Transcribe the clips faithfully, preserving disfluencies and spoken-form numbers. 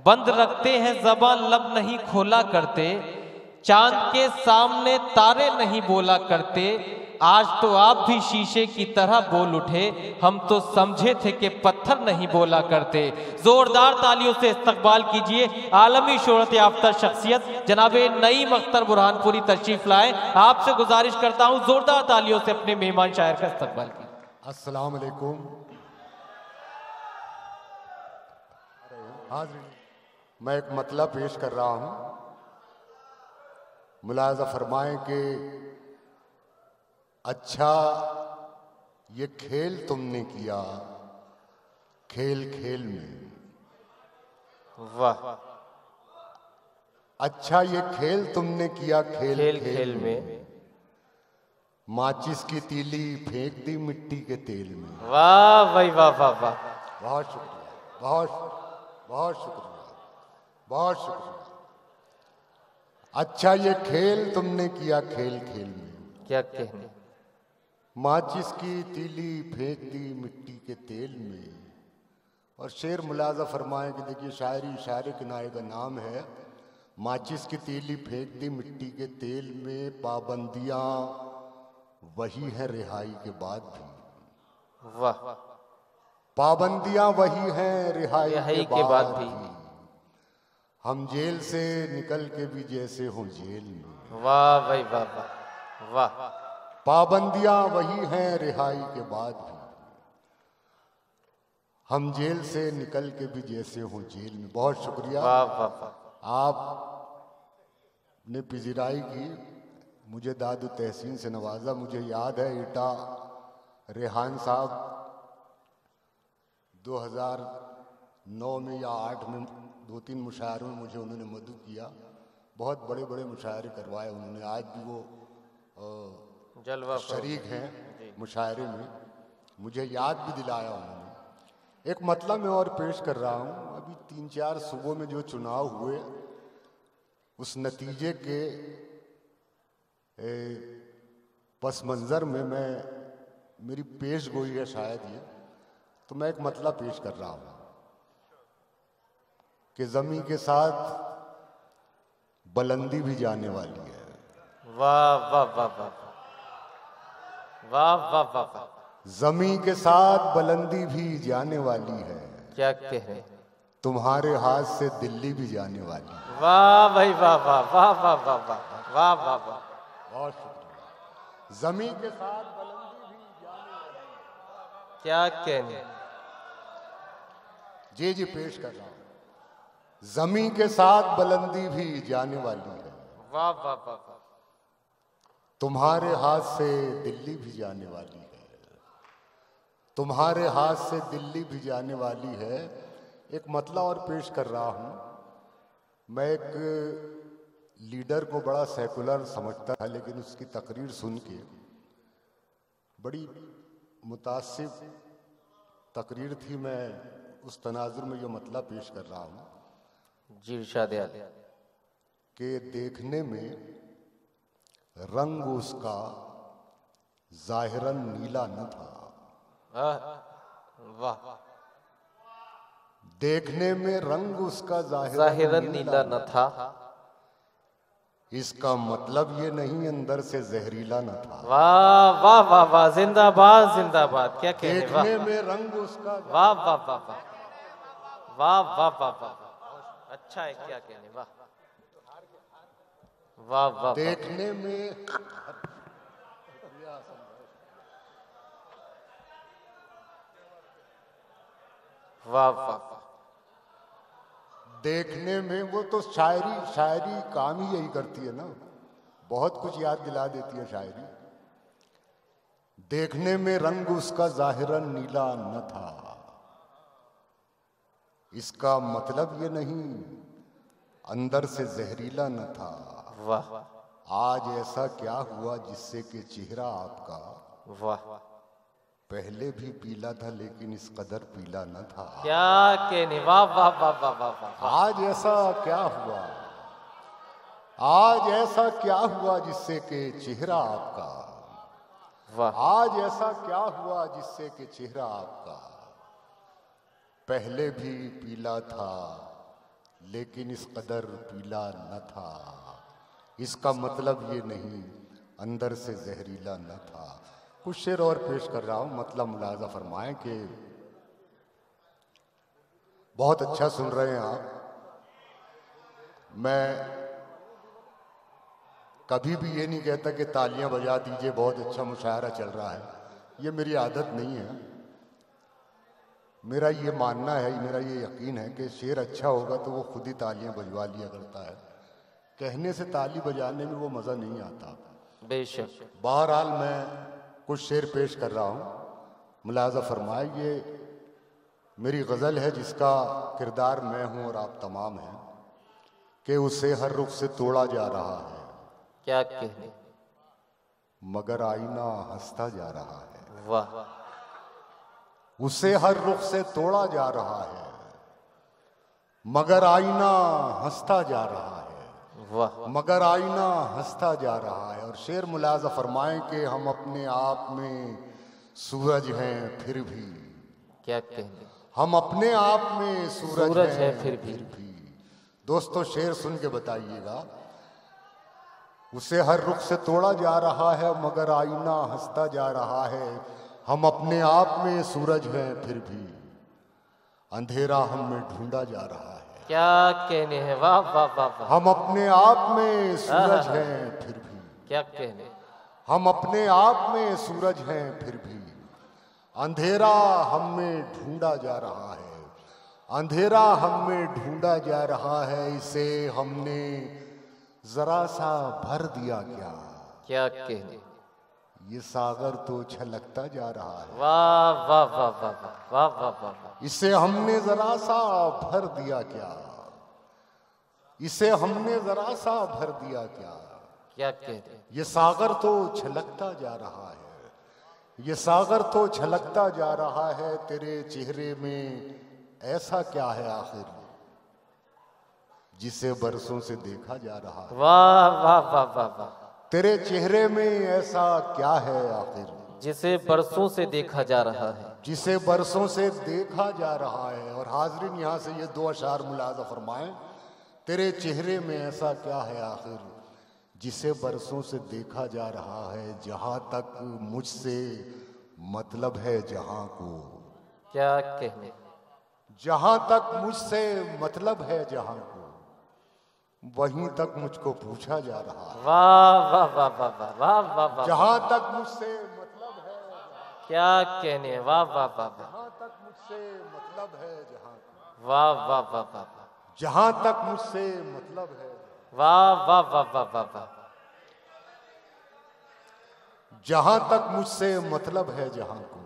बंद रखते हैं ज़बान लब नहीं खोला करते, चांद के सामने तारे नहीं बोला करते, आज तो आप भी शीशे की तरह बोल उठे, हम तो समझे थे कि पत्थर नहीं बोला करते। जोरदार तालियों से इस्तकबाल कीजिए आलमी शोहरत याफ्ता शख्सियत जनाब नईम अख्तर बुरहानपुरी तशरीफ लाए। आपसे गुजारिश करता हूं जोरदार तालियों से अपने मेहमान शायर का इस्तकबाल कीजिए। अस्सलाम वालेकुम। हाज़िर, मैं एक मतलब पेश कर रहा हूं। मुलाज़ा फरमाएं कि अच्छा ये खेल तुमने किया खेल खेल में, वाह। अच्छा ये खेल तुमने किया खेल खेल खेल, खेल में, माचिस की तीली फेंक दी मिट्टी के तेल में। वाह भाई वाह वाह वाह। बहुत शुक्रिया, बहुत बहुत शुक्रिया, बहुत शुक्रिया। अच्छा ये खेल तुमने किया खेल खेल में, क्या कहने, माचिस की तीली फेंक दी मिट्टी के तेल में। और शेर मुलाजा फरमाएं कि देखिए शायरी शायर किनारे का नाम है। माचिस की तीली फेंक दी मिट्टी के तेल में, पाबंदियां वही है रिहाई के बाद भी। वाह। पाबंदियां वही हैं रिहाई, रिहाई के, के बाद बाद भी, भी। हम जेल से निकल के भी जैसे हों जेल में। वाह भाई वाह वाह वाह। पाबंदियां वही हैं रिहाई के बाद भी, हम जेल से निकल के भी जैसे हों जेल में। बहुत शुक्रिया। वाह वाह वाह। आपने पिजराई की, मुझे दादू तहसीन से नवाजा। मुझे याद है एटा रेहान साहब दो हज़ार नौ में या आठ में दो तीन मुशायरों में मुझे उन्होंने मदद किया। बहुत बड़े बड़े मुशायरे करवाए उन्होंने। आज भी वो जलवा शरीक हैं मुशायरे में। मुझे याद भी दिलाया उन्होंने। एक मतलब मैं और पेश कर रहा हूँ। अभी तीन चार सूबों में जो चुनाव हुए उस नतीजे के पस मंज़र में मैं मेरी पेश गोई है शायद ये, तो मैं एक मतलब पेश कर रहा हूँ कि ज़मीं के साथ बुलंदी भी जाने वाली है। वाह वाह वाह वाह वाह वाह वाह वाह। ज़मीं के साथ बुलंदी भी जाने वाली है, क्या कहें, तुम्हारे हाथ से दिल्ली भी जाने वाली है। वाह भाई वाह वाह वाह वाह वाह वाह वाह वाह वाह। बहुत शुक्रिया। ज़मीं के साथ बुलंदी भी जाने वाली है, क्या कहने। जी जी पेश कर रहा हूँ। ज़मीं के साथ बुलंदी भी जाने वाली है, वाह वाह वाह वाह। तुम्हारे हाथ से दिल्ली भी जाने वाली है, तुम्हारे हाथ से दिल्ली भी जाने वाली है। एक मतलब और पेश कर रहा हूँ। मैं एक लीडर को बड़ा सेकुलर समझता था, लेकिन उसकी तकरीर सुन के बड़ी मुतासिब तकरीर थी। मैं उस तनाजुर में जो मतलब पेश कर रहा हूँ जी इरशाद कि देखने में रंग उसका जाहिरन नीला न था। वाह। देखने में रंग उसका जाहिरन, जाहिरन नीला न था, इसका मतलब ये नहीं अंदर से जहरीला न था। वाह वाह वाह वाह। जिंदाबाद जिंदाबाद। क्या कहने। देखने में रंग उसका वाह वाह वाह वाह वाह वाह वाह वाह। अच्छा है, क्या कहने। वाह वाह वाह। देखने में वाह वाह। देखने में वो तो शायरी शायरी काम ही यही करती है ना, बहुत कुछ याद दिला देती है शायरी। देखने में रंग उसका जाहिरन नीला न था, इसका मतलब ये नहीं अंदर से जहरीला न था। वाह। आज ऐसा क्या हुआ जिससे कि चेहरा आपका वाह पहले भी पीला था लेकिन इस कदर पीला न था। क्या कहने। वाह वाह वाह वाह वाह वाह। आज ऐसा क्या हुआ, आज ऐसा क्या हुआ जिससे कि चेहरा आपका, वाह। आज ऐसा क्या हुआ जिससे कि चेहरा आपका पहले भी पीला था लेकिन इस कदर पीला न था। इसका मतलब ये नहीं अंदर से जहरीला न था। कुछ शेर और पेश कर रहा हूँ, मतलब मुलाजा फरमाएं कि बहुत अच्छा सुन रहे हैं आप। मैं कभी भी ये नहीं कहता कि तालियां बजा दीजिए, बहुत अच्छा मुशायरा चल रहा है। ये मेरी आदत नहीं है। मेरा ये मानना है, मेरा ये यकीन है कि शेर अच्छा होगा तो वो खुद ही तालियां बजवा लिया करता है। कहने से ताली बजाने में वो मज़ा नहीं आता। बेशक। बहरहाल मैं कुछ शेर पेश कर रहा हूँ, मुलाजा फरमाए। ये मेरी गज़ल है जिसका किरदार मैं हूँ और आप तमाम हैं, कि उसे हर रुख से तोड़ा जा रहा है, क्या कहने, मगर आईना हंसता जा रहा है। वाह। उसे हर रुख से तोड़ा जा रहा है, मगर आईना हंसता जा रहा है, वाह। मगर आईना हंसता जा रहा है। और शेर मुलाजा फरमाएं कि हम अपने आप में सूरज हैं फिर भी, क्या कहने, हम अपने आप में सूरज, सूरज हैं है फिर भी। फिर भी। दोस्तों शेर सुन के बताइएगा। उसे हर रुख से तोड़ा जा रहा है, मगर आईना हंसता जा रहा है, हम अपने आप में सूरज हैं फिर भी, अंधेरा हम में ढूंढा जा रहा है। क्या कहने हैं, वाह वाह वाह वाह। हम अपने आप में सूरज हैं फिर भी, क्या कहने, हम अपने आप में सूरज हैं फिर भी, अंधेरा हम में ढूंढा जा रहा है, अंधेरा हम में ढूंढा जा रहा है। इसे हमने जरा सा भर दिया क्या, क्या कहने, ये सागर तो छलकता जा रहा है। वाह वाह वाह वाह वाह वाह वाह वाह। इसे हमने जरा सा भर दिया क्या, इसे हमने जरा सा भर दिया क्या, क्या कहने, ये सागर तो छलकता जा रहा है, ये सागर तो छलकता जा रहा है। तेरे चेहरे में ऐसा क्या है आखिर, जिसे बरसों से देखा जा रहा है। वाह वाह वाह वाह वाह। तेरे चेहरे में ऐसा क्या है आखिर, जिसे बरसों से देखा जा रहा है, जिसे बरसों से देखा जा रहा है। और हाजरीन यहाँ से ये दो अशार मुलाजा फरमाएं। तेरे चेहरे में ऐसा क्या है आखिर, जिसे बरसों से देखा जा रहा है, जहाँ तक मुझसे मतलब है जहाँ को, क्या कहने, जहाँ तक मुझसे मतलब है जहाँ को, वहीं तक मुझको पूछा जा रहा है। वाह वाह वाह वाह वाह वाह वाह वाह। जहाँ तक मुझसे मतलब है, क्या कहने, वाह वाह वाह वाह। जहाँ तक मुझसे मतलब है जहाँ को, वाह वाह वाह वाह वाह। जहाँ तक मुझसे मतलब है, वाह वाह वाह वाह वाह वाह। जहाँ तक मुझसे मतलब है जहाँ को,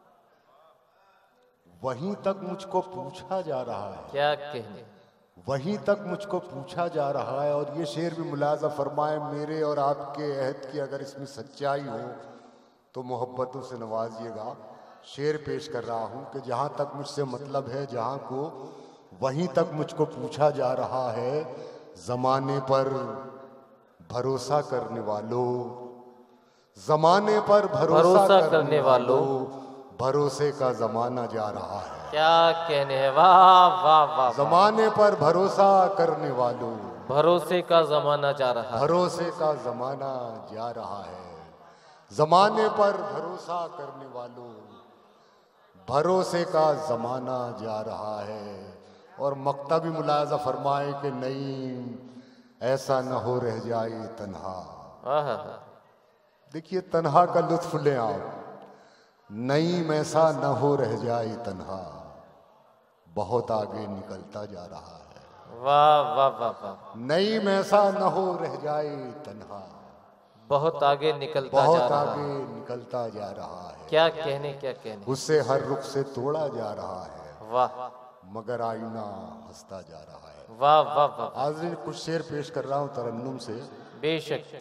वहीं तक मुझको पूछा जा रहा है। क्या कहने, वहीं तक मुझको पूछा जा रहा है। और ये शेर भी मुलाजा फरमाए, मेरे और आपके अहद की अगर इसमें सच्चाई हो तो मोहब्बतों से नवाजिएगा। शेर पेश कर रहा हूँ कि जहाँ तक मुझसे मतलब है जहाँ को, वहीं तक मुझको पूछा जा रहा है। ज़माने पर भरोसा करने वालों, ज़माने पर भरोसा, भरोसा करने, करने वालों, भरोसे का ज़माना जा रहा है। क्या कहने हैं, वाह वाह वाह। ज़माने पर भरोसा करने वालों, भरोसे का ज़माना जा रहा है, भरोसे का ज़माना जा रहा है। ज़माने पर भरोसा करने वालों, भरोसे का ज़माना जा रहा है। और मकतबी मुलाजा फरमाए कि नईम ऐसा न हो रह जाए तन्हा। आहा। देखिए तन्हा का लुत्फ लें आप। नईम ऐसा न हो रह जाए तन्हा, बहुत आगे निकलता जा रहा है। वाह वाह वाह वाह। नईम ऐसा न हो रह जाए तन्हा, बहुत आगे निकलता जा बहुत रहा आगे है। निकलता जा रहा है। क्या कहने, क्या कहने, उससे हर रुख से तोड़ा जा रहा है, वाह, मगर आईना हंसता जा रहा है। वाह वाह वाह। आज कुछ शेर पेश कर रहा हूँ तरन्नुम से। बेशक।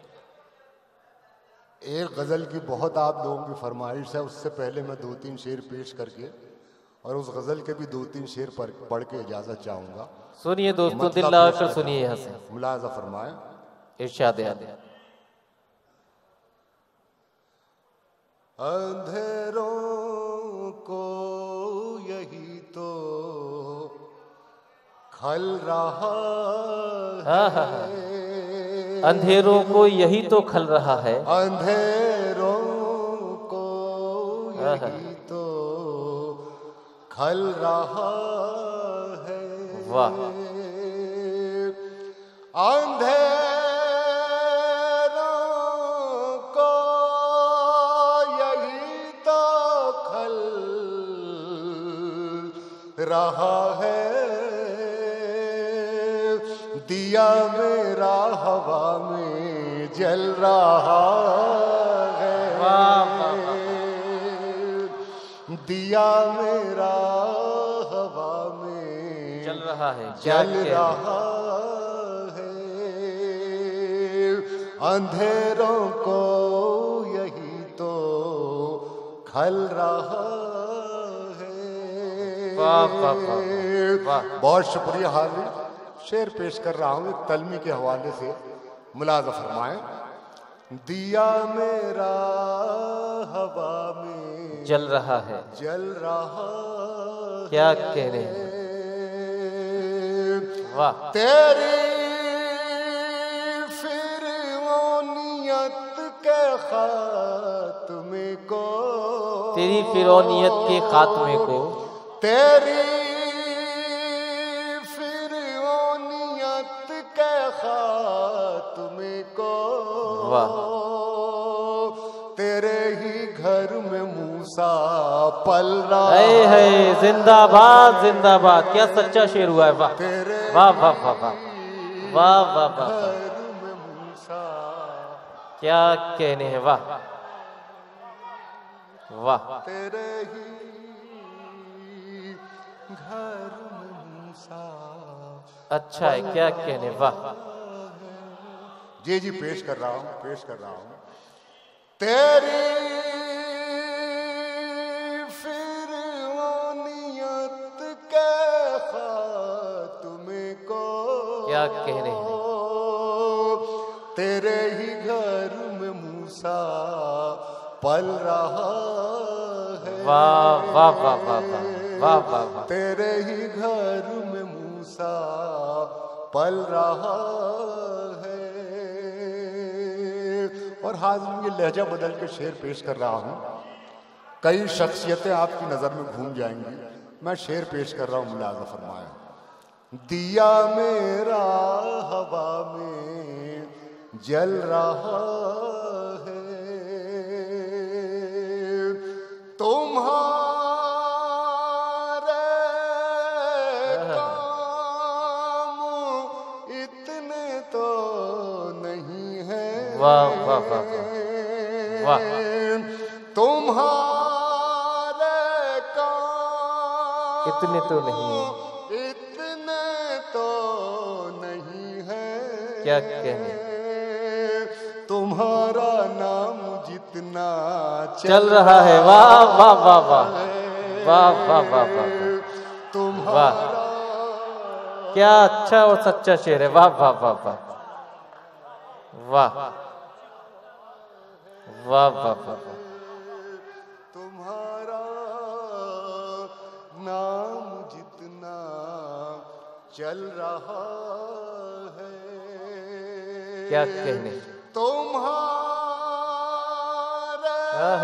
एक गज़ल की बहुत आप लोगों की फरमाइश है, उससे पहले मैं दो तीन शेर पेश करके और उस गज़ल के भी दो तीन शेर पर पढ़ के इजाज़त चाहूँगा। सुनिए दोस्तों, मतलब दिल लगाकर सुनिए यहाँ से। मुलाजा फरमाए। इरशाद है। अंधेरों को यही तो खल रहा है, अंधेरों को यही तो खल रहा है, अंधेरों को यही तो खल रहा है। वाह। अंधेरों को यही तो खल रहा है, दिया मेरा हवा में जल रहा है। दिया मेरा हवा में जल रहा है, जल रहा है। अंधेरों को यही तो खल रहा है। वाह वाह वाह। बहुत शुक्रिया हाजिर। शेर पेश कर रहा हूँ एक तलमी के हवाले से, मुलाज़ा फरमाएं। दिया मेरा हवा में जल रहा है, जल रहा क्या कह रहे हैं। वाह। तेरी फिरौनियत के खात्मे को, तेरी फिरौनियत के खात्मे को, तेरी फिरौनियत के खात्मे को, वाह। तेरे ही घर में मूसा पल रहा है, है जिंदाबाद जिंदाबाद। क्या सच्चा शेर हुआ है। वाह वाह वाह वाह वाह वाह वाह वाह। क्या कहने हैं। वाह वाह। तेरे ही घर में मूसा। अच्छा है, क्या कहने। वाह। जी जी पेश कर रहा हूँ, पेश कर रहा हूँ। तेरी फिरौनियत के खात्मे को, क्या कहने हैं। तेरे ही घर में मूसा पल रहा है। वाह वाह वाह वाह वाह वाह वाह। तेरे ही घर में मूसा पल रहा है। और हाजिर ये लहजा बदल के शेर पेश कर रहा हूँ। कई शख्सियतें आपकी नज़र में घूम जाएंगी। मैं शेर पेश कर रहा हूँ, मुलाज़ा फरमाया। दिया मेरा हवा में जल रहा है, तुम्हारे काम इतने तो नहीं है। वाह वाह वाह वाह। तुम्हारे काम इतने तो नहीं है, इतने तो नहीं है। क्या कहने। तुम्हारा नाम जितना चल रहा है। वाह वाह वाह वाह वाह वाह वाह वाह। तुम्हारा क्या अच्छा और सच्चा शेर है। वाह वाह वाह वाह वाह वाह वाह वाह। तुम्हारा नाम जितना चल रहा है। क्या कहने। तुम्हारे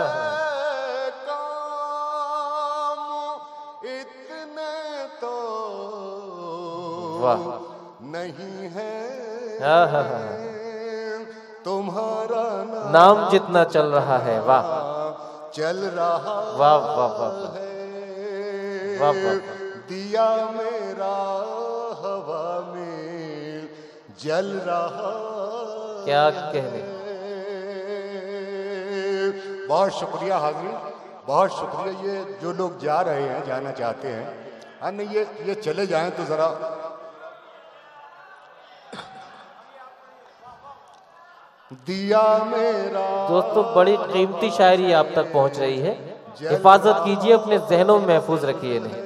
काम इतने तो वाह नहीं है। हाँ हाँ हाँ। तुम्हारा नाम जितना चल रहा है। वाह चल रहा वाह वाह वाह वाह वाह। दिया मेरा हवा में जल रहा। क्या कहने। बहुत शुक्रिया हाजिर, बहुत शुक्रिया। ये जो लोग जा रहे हैं, जाना चाहते हैं, हाँ नहीं ये ये चले जाएं तो जरा। दिया मेरा। दोस्तों बड़ी कीमती शायरी आप तक पहुंच रही है, हिफाजत कीजिए, अपने जहनों में महफूज रखिए इन्हें।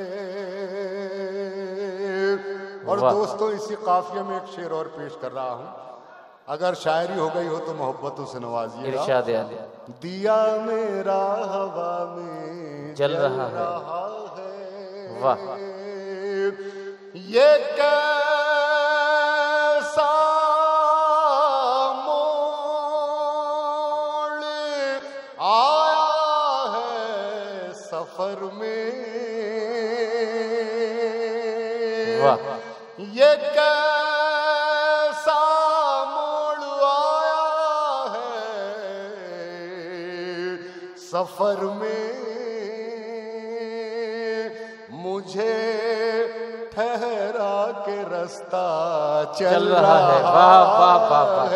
और दोस्तों इसी काफिया में एक शेर और पेश कर रहा हूँ। अगर शायरी हो गई हो तो मोहब्बतों से नवाजिएगा। इरशाद आले। दिया मेरा हवा में जल रहा है। है। वाह। ये कैसा मोड़ आया है सफर में, वाह। ये कैसा मोड़ आया है सफर में, मुझे ठहरा के रास्ता चल, चल रहा है, वाह वाह वाह वाह,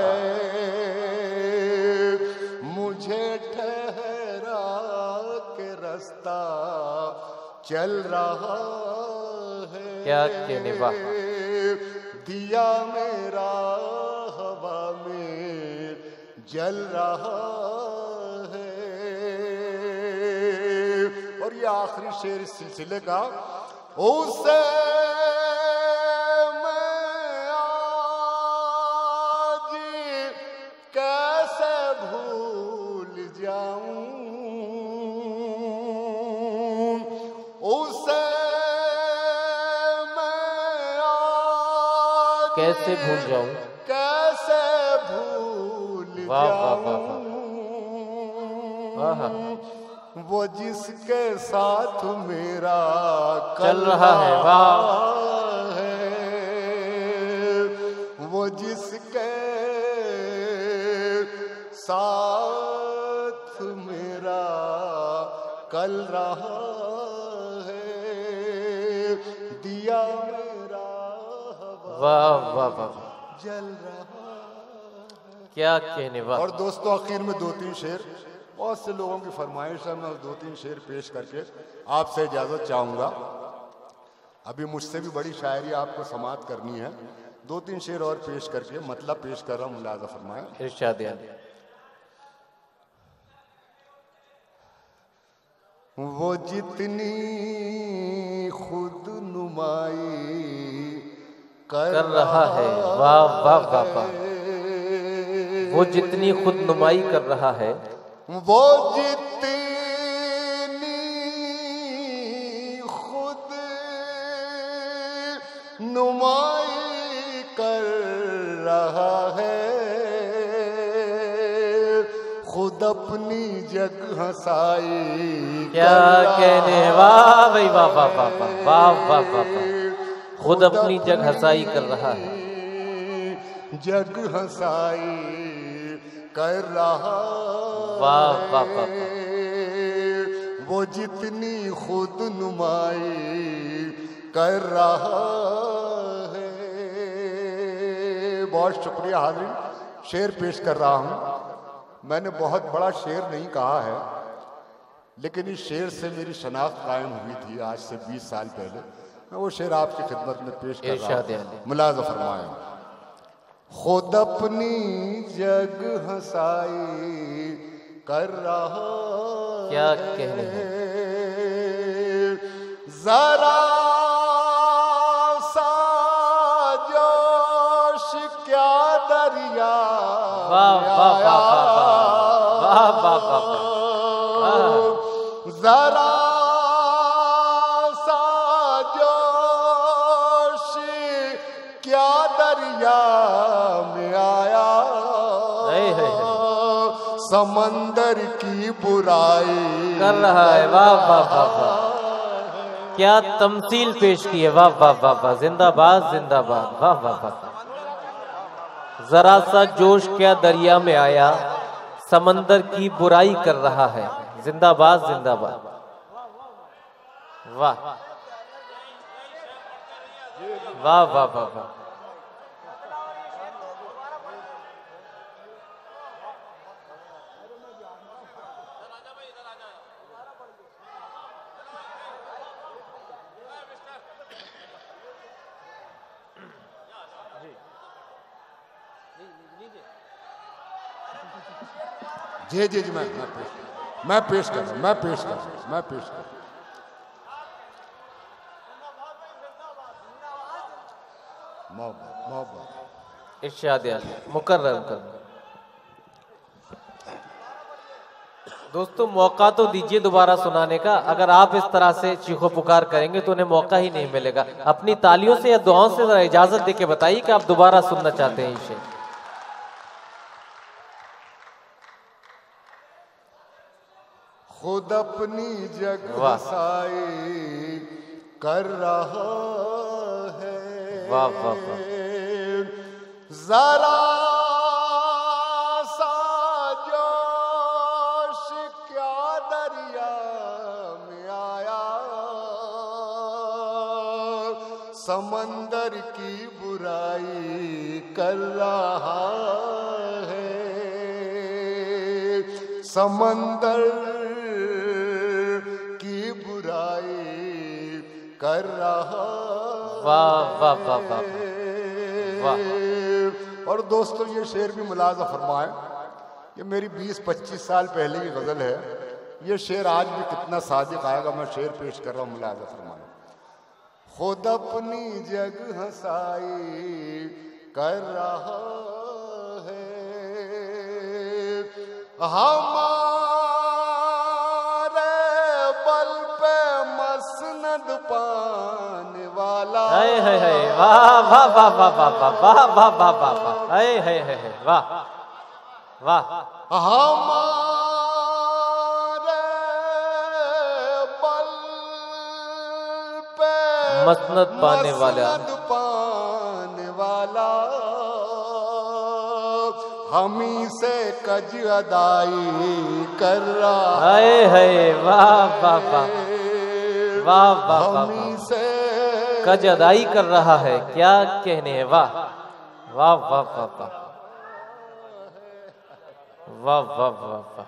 मुझे ठहरा के रास्ता चल रहा है। क्या कहने, वाह। दिया मेरा हवा में जल रहा है। और ये आखिरी शेर इस सिलसिले का, उसे मैं आज कैसे भूल जाऊं, उसे मैं आज कैसे भूल जाऊं, कैसे भूल जाऊं, वो जिसके साथ मेरा चल रहा है, वाह, वो जिसके साथ मेरा कल रहा है, दिया मेरा वाह वाह वाह, जल रहा है। क्या कहने, वाह। और दोस्तों आखिर में दो तीन शेर, बहुत से लोगों की फरमाइश है, मैं दो तीन शेर पेश करके आपसे इजाज़त चाहूँगा। अभी मुझसे भी बड़ी शायरी आपको समाप्त करनी है, दो तीन शेर और पेश करके मतलब पेश कर रहा हूँ, मुलाज़ा फरमाएं। इरशाद। वो जितनी खुद नुमाई कर, कर रहा है, वाह वाह वाह वाह, वो जितनी खुद नुमाई कर रहा है, वो जितनी खुद नुमाई कर रहा है, खुद अपनी जग हंसाई। क्या कहने, वाह भाई वाह वाह वाह वाह वाह वाह, खुद अपनी जग हंसाई कर रहा है, जग हंसाई कर रहा, वाह वाह वाह, वो जितनी खुद नुमाई कर रहा है। बहुत शुक्रिया हाज़रीन, शेर पेश कर रहा हूँ। मैंने बहुत बड़ा शेर नहीं कहा है, लेकिन इस शेर से मेरी शनाख्त कायम हुई थी आज से बीस साल पहले। मैं वो शेर आपकी खिदमत में पेश कर रहा हूँ, मुलाज़ा फरमाएं। खुद अपनी जग हंसाई कर रहा, क्या कहने हैं, जरा सा जोश क्या दरिया, वाह वाह वाह वाह वाह वाह, जरा सा जोश क्या दरिया में आया, समंदर की बुराई कर रहा है, वाह वाह वाह वाह, क्या तमसील पेश की है, वाह वाह वाह वाह, जिंदाबाद जिंदाबाद, वाह वाह वाह। जरा सा जोश क्या दरिया में आया, समंदर की बुराई कर रहा है, जिंदाबाद जिंदाबाद, वाह वाह वाह वाह वाह। जी जी जी मैं मैं पेश मैं पेश कर रहा हूँ मैं पेश कर रहा हूँ मैं पेश कर रहा हूँ। मोहब्बत मोहब्बत इरशाद मुकर्रर कर। दोस्तों मौका तो दीजिए दोबारा सुनाने का। अगर आप इस तरह से चीखो पुकार करेंगे तो उन्हें मौका ही नहीं मिलेगा। अपनी तालियों से या दुआओं से जरा इजाजत देके बताइए कि आप दोबारा सुनना चाहते हैं इसे। खुद अपनी जग बसाई कर रहा है, वाह वाह वाह, जरा सा जोश क्या दरिया में आया, समंदर की बुराई कर रहा है, समंदर कर रहा। वाह वाह वाह वाह वाह। और दोस्तों ये शेर भी मुलाजा फरमाए, ये मेरी बीस पच्चीस साल पहले की गज़ल है। ये शेर आज भी कितना सादिक आएगा, मैं शेर पेश कर रहा हूँ, मुलाजा फरमाए। खुद अपनी जग हंसाई कर रहा है, हमारे बल पे मसनद पाने वाला। है है है, वाह वाह वाह वाह वाह वाह वाह वाह वाह वाह वाह, है है है है, वाह वाह। हमारे बल पे मसनद पाने वाला, मसनद पाने वाला, हमी से कज अदाई कर रहा है है, वाह वाह वाह वाह वाह वाह, से कज अदाई कर रहा है, क्या कहने हैं, वाह वाह वाह वाह वाह वाह वाह वाह वाह।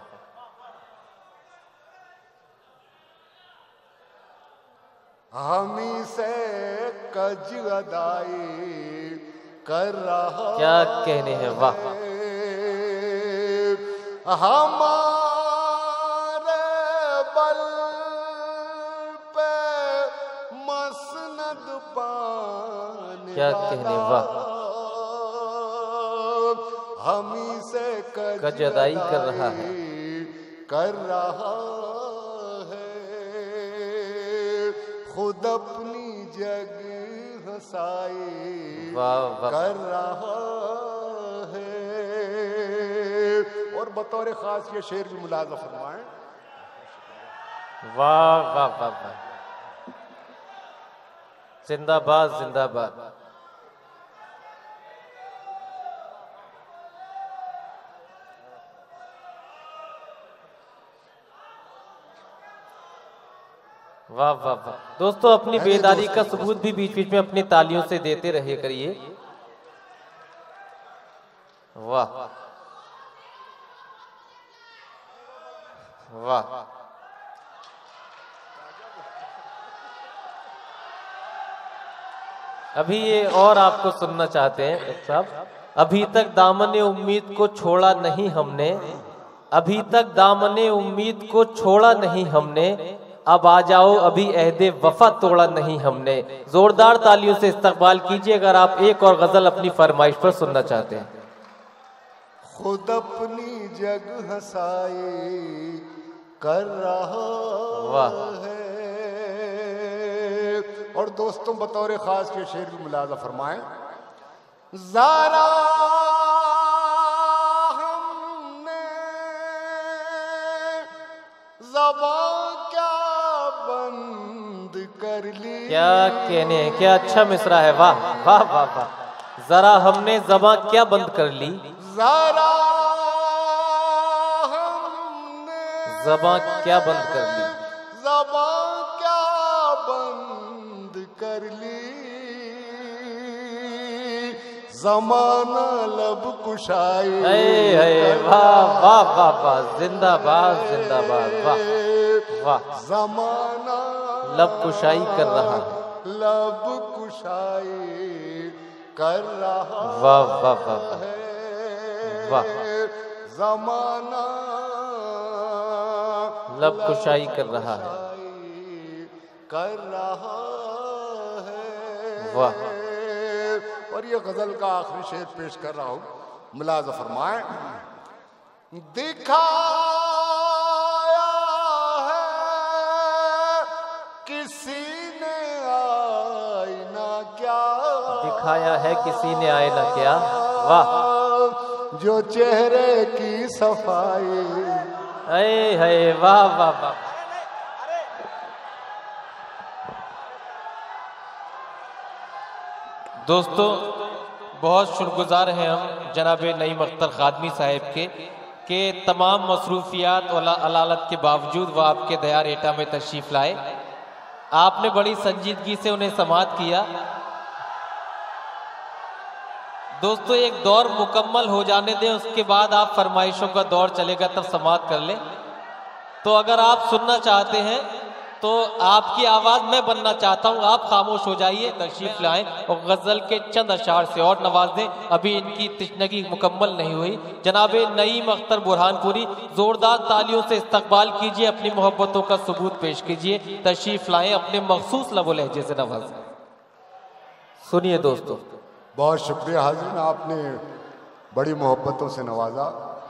हमी से कज अदाई कर रहा, क्या कहने हैं, वाह। हमारे बल पे मसनद पाने, क्या कहने, वाह। हमी से कज अदाई कर रहा है, कर रहा है, खुद अपनी जग हंसाई कर रहा है। और बतौर खास ये शेर भी मुलाजा फरमाएं। वाह वाह वाह वाह, जिंदाबाद जिंदाबाद। वाह वाह वाह। दोस्तों अपनी बेदारी का सबूत भी बीच बीच में अपनी तालियों से देते रहे करिए। वाह वाह। अभी ये और आपको सुनना चाहते हैं साहब। अभी तक दामने उम्मीद को छोड़ा नहीं हमने, अभी तक दामने उम्मीद को छोड़ा नहीं हमने, अब आ जाओ अभी अहदे वफा तोड़ा नहीं हमने। जोरदार तालियों से इस्तकबाल कीजिए अगर आप एक और गजल अपनी फरमाइश पर सुनना चाहते हैं। खुद अपनी जग हंसाई कर रहा है। और दोस्तों बतौर खास के शेर भी मुलाजा फरमाएं। ज़रा हमने ज़बां क्या बंद कर ली। क्या कहने हैं, क्या अच्छा मिसरा है, वाह वाह वाह वाह। जरा हमने ज़बां क्या बंद कर ली, ज़रा हमने ज़बां क्या बंद कर ली, ज़बां क्या बंद कर ली। ज़माना लब कुशाई है वाह वाह वाह वाह, जिंदाबाद जिंदाबाद, वाह वाह। ज़माना लब कुशाई कर रहा है, लब कुशाई कर रहा वाह वाह वाह वाह। ज़माना लब कुशाई कर रहा है, कर रहा है, वाह। और ये गजल का आखिरी शेर पेश कर रहा हूं, मुलाजा फरमाएं। दिखा क्या दिखाया है किसी ने आईना क्या। वाह, जो चेहरे की सफाई। अरे है, वाह वाह वाह। दोस्तों, बहुत शुक्रगुजार हैं हम जनाब नईम अख्तर खादमी साहब के कि तमाम मसरूफियात और अलालत के बावजूद वह आपके दयार एटा में तशरीफ़ लाए। आपने बड़ी संजीदगी से उन्हें समाअत किया। दोस्तों, एक दौर मुकम्मल हो जाने दें, उसके बाद आप फरमाइशों का दौर चलेगा, तब समाअत कर लें। तो अगर आप सुनना चाहते हैं तो आपकी आवाज़ मैं बनना चाहता हूँ, आप खामोश हो जाइए, तशरीफ़ लाएं और गज़ल के चंद अशार से और नवाज दें। अभी इनकी तिश्नगी मुकम्मल नहीं हुई। जनाब नईम अख्तर बुरहानपुरी, ज़ोरदार तालियों से इस्तकबाल कीजिए, अपनी मोहब्बतों का सबूत पेश कीजिए, तशरीफ़ लाएं, अपने मखसूस लबो लहजे से नवाज। सुनिए दोस्तों। बहुत शुक्रिया हाज़िर, आपने बड़ी मोहब्बतों से नवाजा।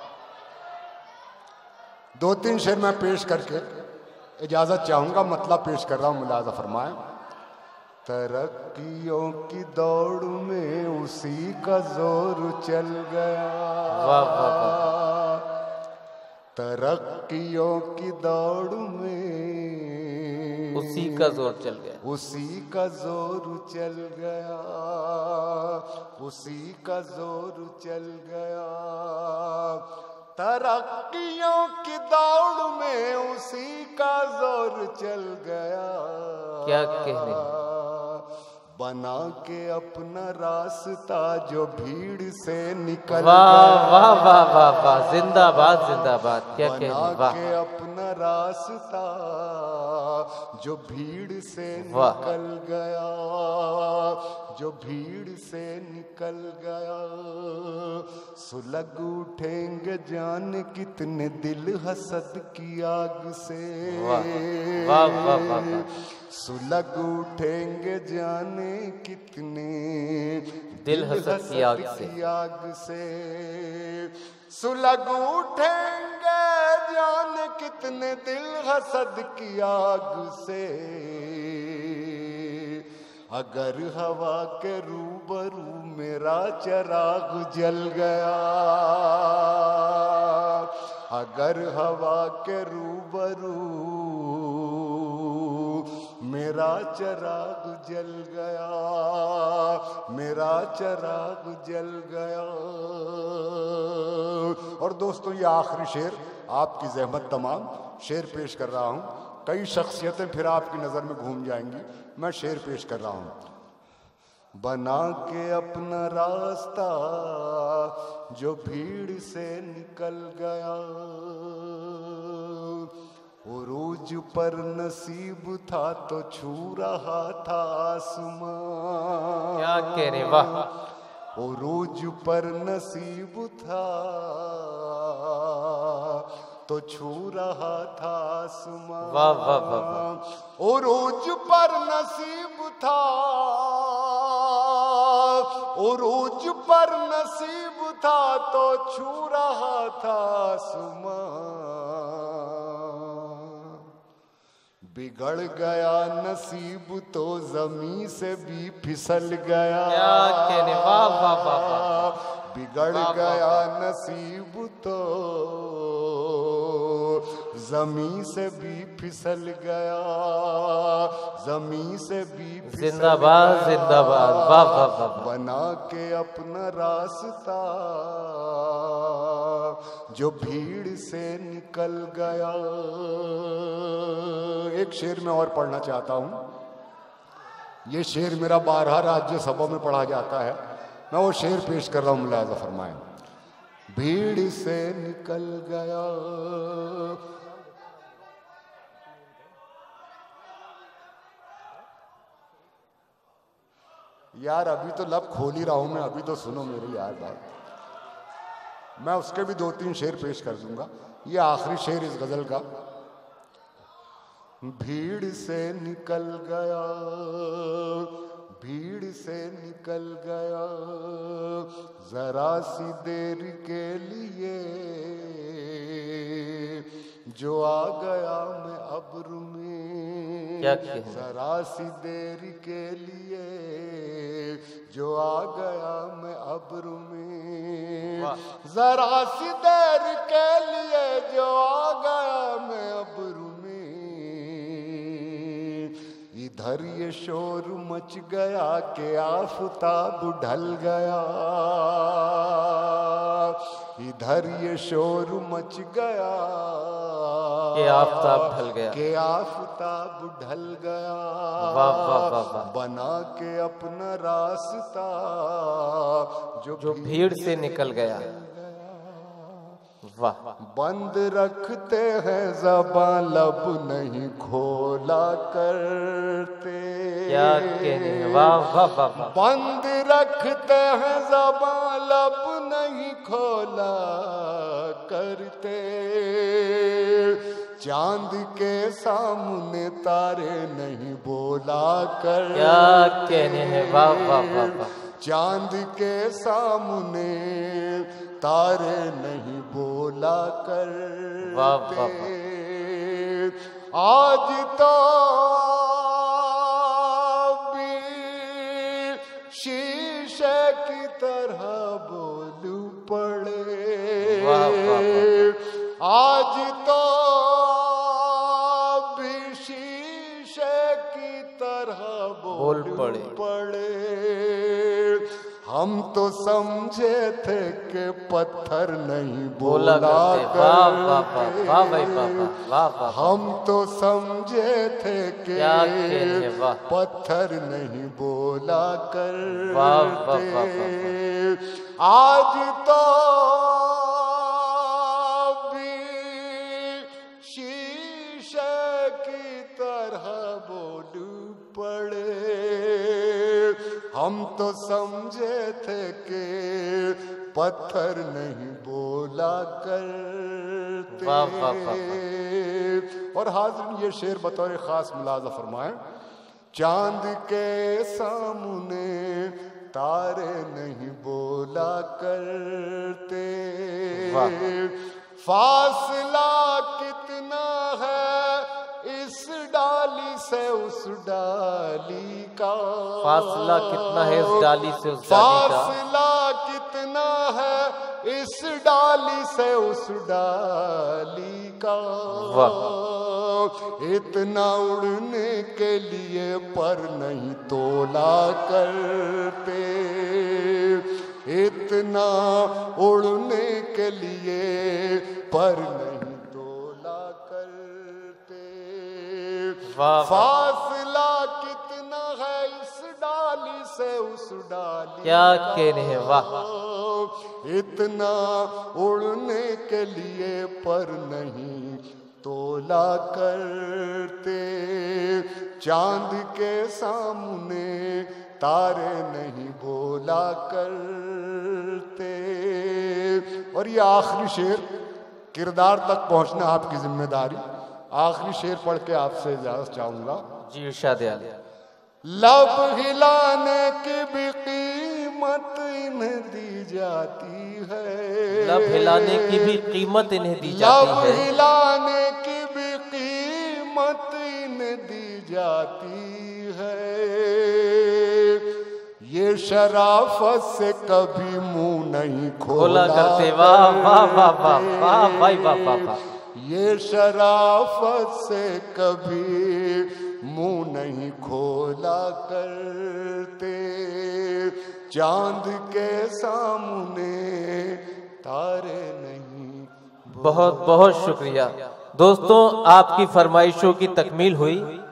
दो तीन शेर मैं पेश करके इजाज़त चाहूँगा, मतलब पेश कर रहा हूँ, मुलाज़ा फरमाएं। तरक्कियों की दौड़ में उसी का जोर चल गया। वाह वाह वाह। तरक्कियों की दौड़ में उसी का जोर चल गया, उसी का जोर चल गया, उसी का जोर चल गया। तरक्कियों की दौड़ में उसी का जोर चल गया। क्या कहने। बना के अपना रास्ता जो भीड़ से निकल वाह गया। वाह वाह वाह वाह, जिंदाबाद जिंदाबाद। क्या कहने। बना के अपना रास्ता जो भीड़ से निकल गया, जो भीड़ से निकल गया। सुलग उठेंगे जाने कितने दिल हसद की आग से। वाह वाह वाह। सुलग उठेंगे जाने कितने दिल हसद की आग से, आग से। सुलग उठेंगे जाने कितने दिल हसद की आग से। अगर हवा के रूबरू मेरा चिराग जल गया, अगर हवा के रूबरू मेरा चिराग जल गया, मेरा चिराग जल गया। और दोस्तों, ये आखिरी शेर आपकी जहमत तमाम शेर पेश कर रहा हूँ। कई शख्सियतें फिर आपकी नज़र में घूम जाएंगी, मैं शेर पेश कर रहा हूँ। बना के अपना रास्ता जो भीड़ से निकल गया। उरूज पर नसीब था तो छू रहा था आसमां। क्या कह रहे। वाह। उरूज पर नसीब था तो छू रहा था आसमां। वाह वाह वाह। उरूज पर नसीब था, उरूज पर नसीब था तो छू रहा था आसमां। बिगड़ गया नसीब तो जमीन से भी फिसल गया। क्या कहने। वाह वाह वाह। बिगड़ गया नसीब तो जमीन से भी फिसल गया, जमीन से भी फिसल जिंदाबाद जिंदाबाद। वाह वाह वाह। बना के अपना रास्ता जो भीड़ से निकल गया। एक शेर में और पढ़ना चाहता हूँ। ये शेर मेरा बारह राज्यसभा में पढ़ा जाता है, मैं वो शेर पेश कर रहा हूँ, मुलाज़ा फरमाएं। भीड़ से निकल गया, यार अभी तो लब खोल ही रहा हूं मैं, अभी तो सुनो मेरी यार बात। मैं उसके भी दो तीन शेर पेश कर दूंगा। ये आखिरी शेर इस गजल का। भीड़ से निकल गया, भीड़ से निकल गया, जरा सी देर के लिए जो आ गया मैं अब्र में। क्या कहने, जरा सी देर के लिए जो आ गया मैं अब्रू में, जरा सी देर के लिए जो आ गया मैं अब्रू में, इधर ये शोर मच गया कि आफताब ढल गया, इधर ये शोर मच गया कि आफताब ढल गया, कि आफताब ढल गया, वाह वाह वाह वाह, बना के अपना रास्ता जो, जो भीड़ से निकल गया, वाह। बंद रखते हैं ज़बां लब नहीं खोला करते, क्या कहने, वाह वाह वाह वाह, बंद रखते हैं ज़बां लब नहीं खोला करते, चांद के सामने तारे नहीं बोला करते, क्या कहने हैं, वाह वाह वाह वाह, चांद के सामने तारे नहीं बोला करते, वाह वाह वाह, आज तो भी शीशे की तरह बोलू पड़े, वाह वाह वाह, आज तो भी शीशे की तरह बोल पड़े, पड़े। हम तो समझे थे कि पत्थर नहीं बोला करते, वाह वाह वाह वाह भाई वाह वाह वाह, हम तो समझे थे कि क्या कहने, वाह, पत्थर नहीं बोला करते, वाह वाह वाह वाह, आज तो हम तो समझे थे कि पत्थर नहीं बोला करते, वाह वाह वाह, और हाज़िर ये शेर बतौर खास मुलाज़ा फरमाएं, चांद के सामने तारे नहीं बोला करते, फासला कितना है इस डाली से उस डाली का, फासला कितना है इस डाली से उस डाली का, फासला कितना है इस डाली से उस डाली का, इतना उड़ने के लिए पर नहीं तोला करते, इतना उड़ने के लिए पर नहीं फासला कितना है इस डाली से उस डाली, क्या कहने हैं, वाह, इतना उड़ने के लिए पर नहीं तोला करते, चांद के सामने तारे नहीं बोला करते। और ये आखिरी शेर, किरदार तक पहुंचना आपकी जिम्मेदारी, आखिरी शेर पढ़ के आपसे इजाजत चाहूंगा। जी इरशाद आली। लब हिलाने की भी कीमत इन्हें दी जाती है, लब हिलाने की भी कीमत इन्हें दी जाती है, लब हिलाने की भी कीमत इन्हें दी जाती है, ये शराफत से कभी मुंह नहीं खोला करते, वाह वाह वाह वाह वाह भाई वाह वाह, ये शराफत से कभी मुंह नहीं खोला करते, चांद के सामने तारे नहीं। बहुत बहुत शुक्रिया दोस्तों, आपकी फरमाइशों की तकमील हुई।